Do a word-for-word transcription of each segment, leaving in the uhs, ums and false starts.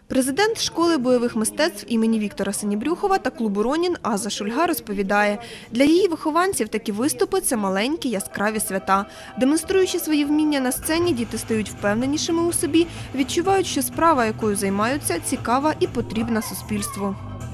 Президент школи бойових мистецтв імені Віктора Синібрюхова та клубу «Ронін» Аза Шульга розповідає, для її вихованців такі виступи – це маленькі яскраві свята. Демонструючи свої вміння на сцені, діти стають впевненішими у собі, відчувають, що справа, якою займаються, цікава і потрібна суспільству.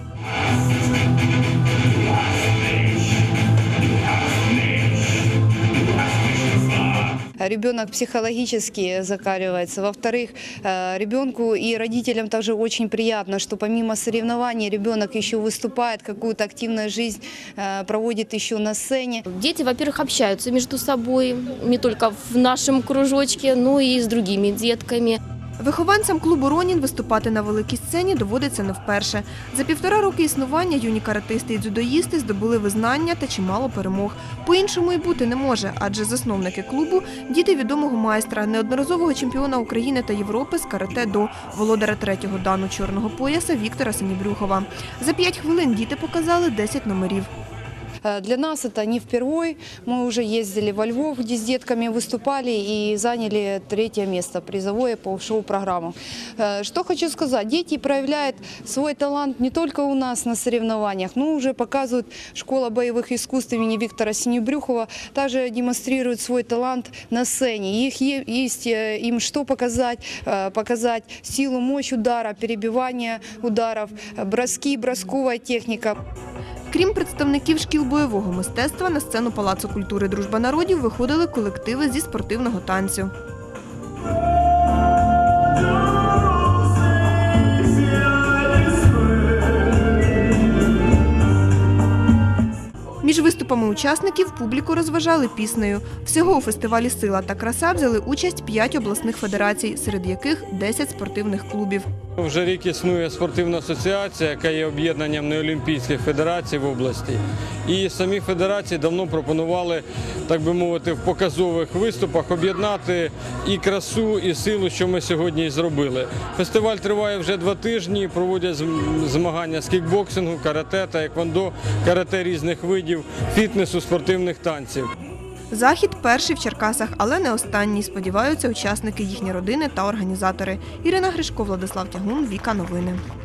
Ребенок психологически закаливается. Во-вторых, ребенку и родителям также очень приятно, что помимо соревнований ребенок еще выступает, какую-то активную жизнь проводит еще на сцене. Дети, во-первых, общаются между собой, не только в нашем кружочке, но и с другими детками. Вихованцям клубу «Ронін» виступати на великій сцені доводиться не вперше. За півтора роки існування юні каратисти і дзюдоїсти здобули визнання та чимало перемог. По-іншому і бути не може, адже засновники клубу – діти відомого майстра, неодноразового чемпіона України та Європи з карате-до, володаря третього дану чорного пояса Віктора Синібрюхова. За п'ять хвилин діти показали десять номерів. Для нас это не впервой. Мы уже ездили во Львов, где с детками выступали и заняли третье место, призовое по шоу-программам. Что хочу сказать, дети проявляют свой талант не только у нас на соревнованиях, но уже показывают школа боевых искусств имени Виктора Синебрюхова, также демонстрируют свой талант на сцене. Их есть им что показать, показать силу, мощь удара, перебивание ударов, броски, бросковая техника. Крім представників шкіл бойового мистецтва, на сцену Палацу культури «Дружба народів» виходили колективи зі спортивного танцю. Між виступами учасників публіку розважали піснею. Всього у фестивалі «Сила та краса» взяли участь п'ять обласних федерацій, серед яких десять спортивних клубів. Вже рік існує спортивна асоціація, яка є об'єднанням неолімпійських федерацій в області. І самі федерації давно пропонували, так би мовити, в показових виступах об'єднати і красу, і силу, що ми сьогодні і зробили. Фестиваль триває вже два тижні, проводять змагання з кікбоксингу, карате, таеквондо, карате різних видів, фітнесу, спортивних танців. Захід перший в Черкасах, але не останній, сподіваються учасники, їхні родини та організатори. Ірина Гришко, Владислав Тягун, Віка Новини.